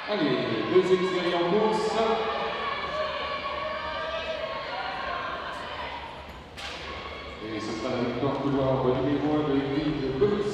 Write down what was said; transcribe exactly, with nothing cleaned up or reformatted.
Allez, deuxième série en course. Et ce sera la victoire couloir numéro un de Émile Bonus.